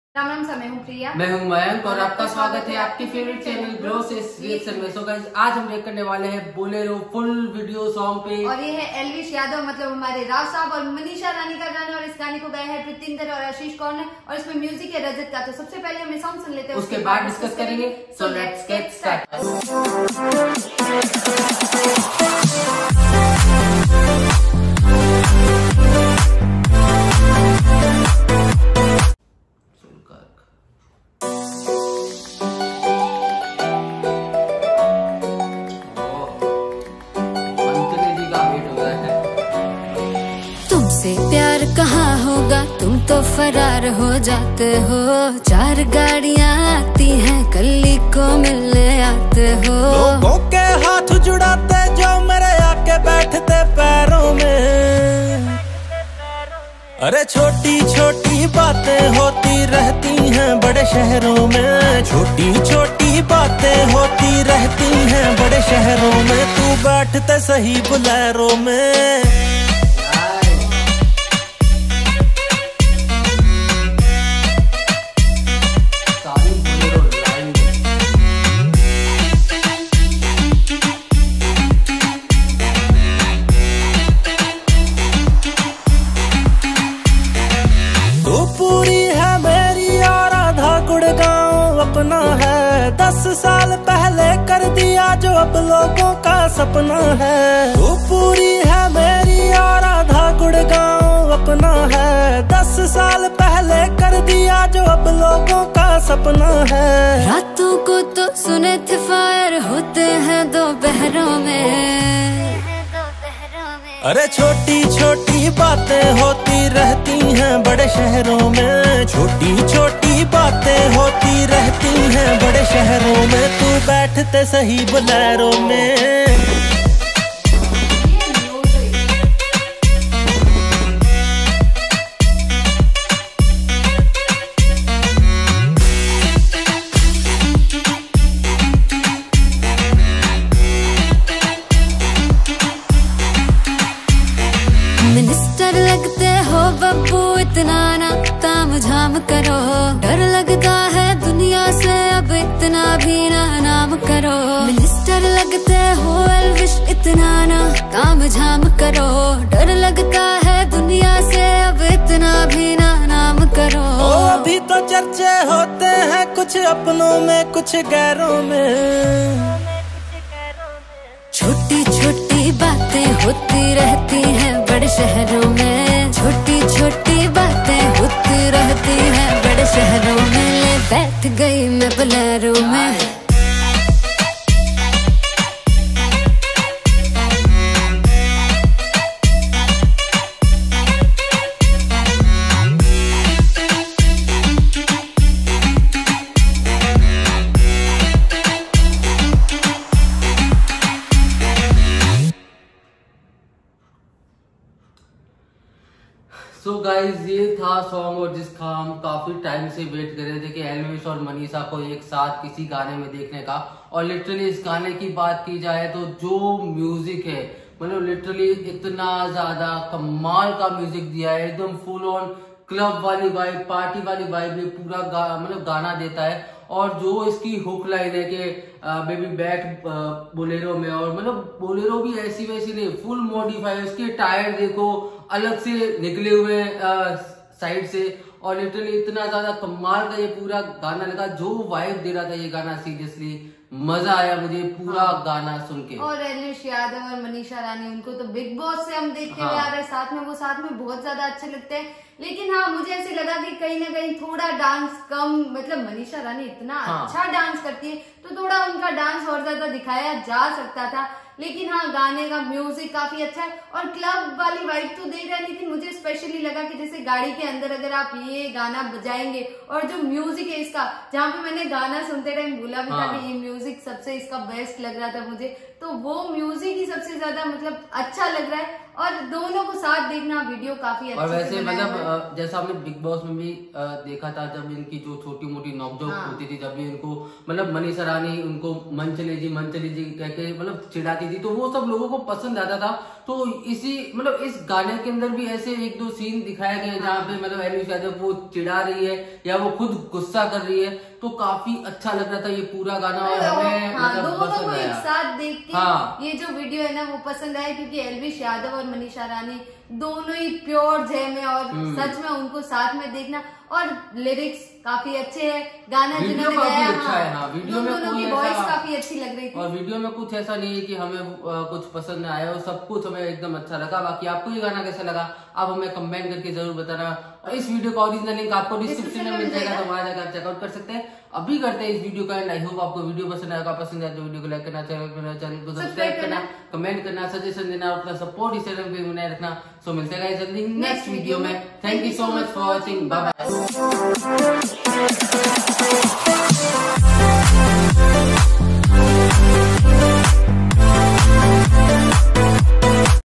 Ram Ram sir, मैं हूँ प्रिया। मैं हूँ मयंक और आपका स्वागत है आपके फेवरेट चैनल ग्रो से रिएक्शन में। सो गाइस, आज हम रिएक्ट करने वाले हैं बोलेरो फुल वीडियो सॉन्ग पे। और ये है एल्विश यादव मतलब हमारे राव साहब और मनीषा रानी का गाना। और इस गाने को गाया है प्रीतिंदर और आशीष कौर ने और इसमें म्यूजिक है रजत का। तो सबसे पहले हम सॉन्ग सुन लेते हैं, उसके बाद डिस्कस करेंगे। So let's get start. तुमसे प्यार कहाँ होगा, तुम तो फरार हो जाते हो। चार गाड़ियाँ आती हैं, कली को मिलने आते हो। लोगों के हाथ जुड़ाते जो मेरे आके बैठते पैरों में। अरे छोटी छोटी बातें होती रहती हैं बड़े शहरों में। छोटी छोटी बातें होती रहती हैं बड़े शहरों में। तू बैठते सही बुलेरो में। अपना है 10 साल पहले कर दिया जो अब लोगों का सपना है। तू पूरी है मेरी और आधा गुड़गांव अपना है। 10 साल पहले कर दिया जो अब लोगों का सपना है। रातों को तो सुने थे फायर होते हैं दोपहरों में। अरे छोटी छोटी बातें होती रहती हैं बड़े शहरों में। छोटी छोटी बातें होती रहती हैं बड़े शहरों में। तू बैठते सही बुलेरो में। मिनिस्टर लगते हो बब्बू, इतना ना ताम झाम करो। डर लगता है दुनिया से, अब इतना भी ना नाम करो। मिनिस्टर लगते हो एल्विश, इतना ना ताम झाम करो। डर लगता है दुनिया से, अब इतना भी ना नाम करो। ओ अभी तो चर्चे होते हैं कुछ अपनों में कुछ गैरों में। छोटी छोटी बातें होती रहती हैं बड़े शहरों में। छोटी छोटी बातें होती रहती हैं बड़े शहरों में। ले बैठ गई मैं बोलेरो में। सो गाइज, ये था सॉन्ग और जिसका हम काफी टाइम से वेट कर रहे थे कि एल्विश और मनीषा को एक साथ किसी गाने में देखने का। और लिटरली इस गाने की बात की जाए तो जो म्यूजिक है, मतलब लिटरली इतना ज्यादा कमाल का म्यूजिक दिया है। एकदम फुल ऑन क्लब वाली वाइब, पार्टी वाली वाइब ये पूरा मतलब गाना देता है। और जो इसकी हुक लाइन है कि बेबी बैठ बोलेरो में, और मतलब बोलेरो भी ऐसी वैसी नहीं, फुल मॉडिफाई। उसके टायर देखो अलग से निकले हुए साइड से। और लिटरली इतना ज्यादा कमाल का ये पूरा गाना लगा। जो वाइब दे रहा था ये गाना, सीरियसली मजा आया मुझे पूरा गाना सुन के। और एल्विश यादव और मनीषा रानी, उनको तो बिग बॉस से हम देखते हुए आ रहे हैं साथ में। वो साथ में बहुत ज्यादा अच्छे लगते हैं। लेकिन हाँ, मुझे ऐसे लगा कि कहीं ना कहीं थोड़ा डांस कम, मतलब मनीषा रानी इतना अच्छा डांस करती है तो थोड़ा उनका डांस और ज्यादा दिखाया जा सकता था। लेकिन हाँ, गाने का म्यूजिक काफी अच्छा है और क्लब वाली वाइब तो दे रहा है। लेकिन मुझे स्पेशली लगा कि जैसे गाड़ी के अंदर अगर आप ये गाना बजाएंगे और जो म्यूजिक है इसका, जहाँ पे मैंने गाना सुनते टाइम बोला भी था कि ये म्यूजिक सबसे इसका बेस्ट लग रहा था मुझे, तो वो म्यूजिक ही सबसे ज्यादा मतलब अच्छा लग रहा है। और दोनों को साथ देखना वीडियो काफी अच्छा। और वैसे मतलब जैसा हमने बिग बॉस में भी देखा था, जब इनकी जो छोटी मोटी नोकझोंक होती थी, जब भी इनको मतलब मनीषा रानी उनको मन चले जी कह के मतलब चिढ़ाती थी, तो वो सब लोगों को पसंद आता था। तो इसी मतलब इस गाने के अंदर भी ऐसे एक दो सीन दिखाया गया है जहाँ पे मतलब एलवी यादव वो चिढ़ा रही है या वो खुद गुस्सा कर रही है, तो काफी अच्छा लग रहा था ये पूरा गाना और हमें मतलब पसंद आया। एक साथ देख के हाँ। ये जो वीडियो है ना वो पसंद आया, क्योंकि एलविश यादव और मनीषा रानी दोनों ही प्योर जैम है और सच में उनको साथ में देखना, और लिरिक्स काफी अच्छे हैं, गाना जिन्होंने गाया अच्छा है। हाँ, वीडियो में दोनों की वॉइस काफी अच्छी लग रही थी और वीडियो में कुछ ऐसा नहीं है कि हमें कुछ पसंद ना आया, सब कुछ हमें एकदम अच्छा लगा। बाकी आपको ये गाना कैसा लगा आप हमें कमेंट करके जरूर बताना, और इस वीडियो का ओरिजिनल लिंक आपको डिस्क्रिप्शन में मिल जाएगा, तो वहां जाकर चेकआउट कर सकते हैं। अभी करते हैं इस वीडियो का एंड। आई होप आपको वीडियो पसंद आएगा, पसंद आए तो वीडियो को लाइक करना, चैनल को सब्सक्राइब करना, कमेंट करना, सजेशन देना और अपना सपोर्ट इस चैनल पे बनाए रखना। सो मिलते हैं जल्दी नेक्स्ट वीडियो में। Thank you so much for watching, bye bye.